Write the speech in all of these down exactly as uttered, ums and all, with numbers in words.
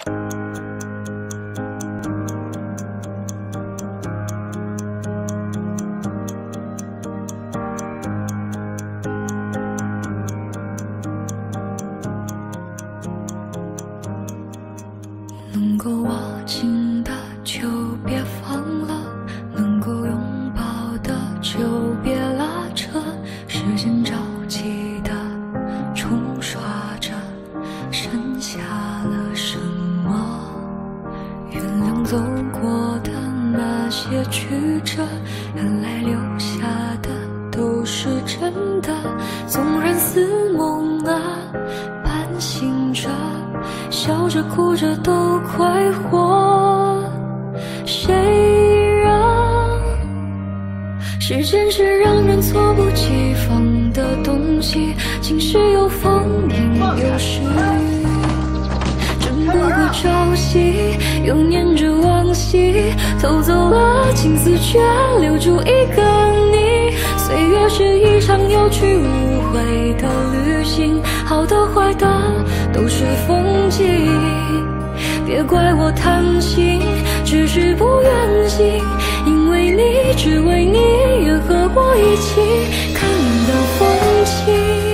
能够握紧的就别放了，能够拥抱的就别拉扯，时间着急的冲刷着，剩下了什么？原谅走过的那些曲折，原来留下的都是真的，纵然似梦啊，半醒着，笑着哭着都快活。谁让时间是让人猝不及防的东西，晴时有风，阴有时雨，争不过朝夕，又念着往昔，偷走了青丝，却留住一个你。岁月是一场有去无回的旅行，好的坏的都是风景。别怪我贪心，只是不愿醒，因为你，只为你，愿和我一起看你的风景。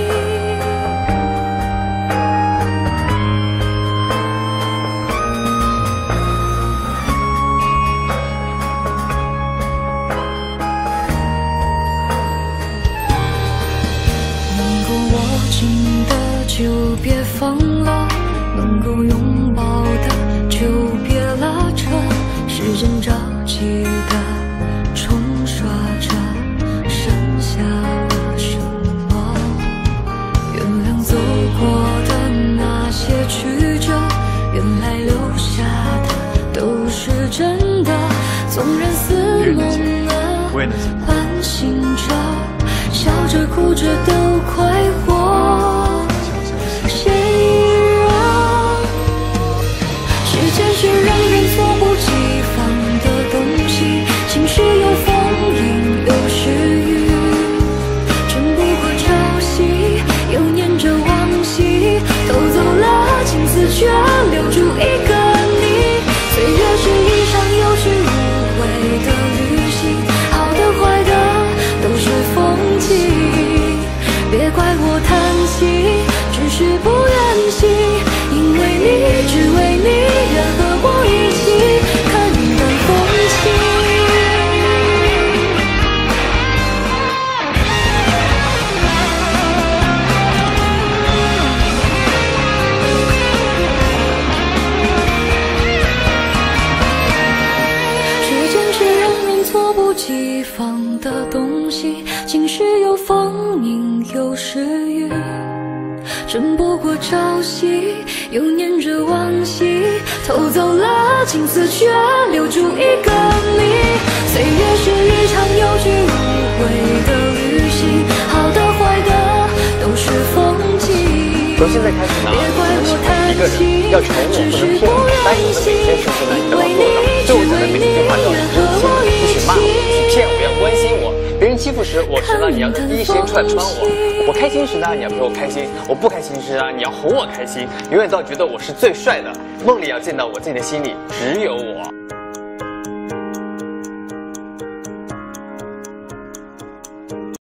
就别放了，能够拥抱的就别拉扯，时间着急的冲刷着，剩下了什么？原谅走过的那些曲折，原来留下的都是真的，纵然似梦啊，半醒着，笑着哭着都快活。是让人猝不及防的东西，晴时有风，阴有时雨，争不过朝夕，又念着往昔，偷走了青丝，却留住一个你。岁月是一场有去无回的旅行，好的坏的都是风景。别怪我贪心，只是不愿醒，因为你，只为你，愿和我一起看你的风景。时间是让人猝不及防的东西，晴时有风，阴有时雨，争不过朝夕，又念着往昔，偷走了青丝，却留住一个你。岁月是一场有去无回的旅行，好的坏的都是风景。 从现在开始呢，一个人要承诺不能骗我，答应我的每件事情呢，你都要做到。对我讲的每一句话都要真心，不许骂我，不许骗我，要关心我。别人欺负时，我时呢，你要在第一时间出来帮我；我开心时呢，你要陪我开心；我不开心时呢，你要哄我开心。永远都要觉得我是最帅的，梦里要见到我，在你的心里只有我。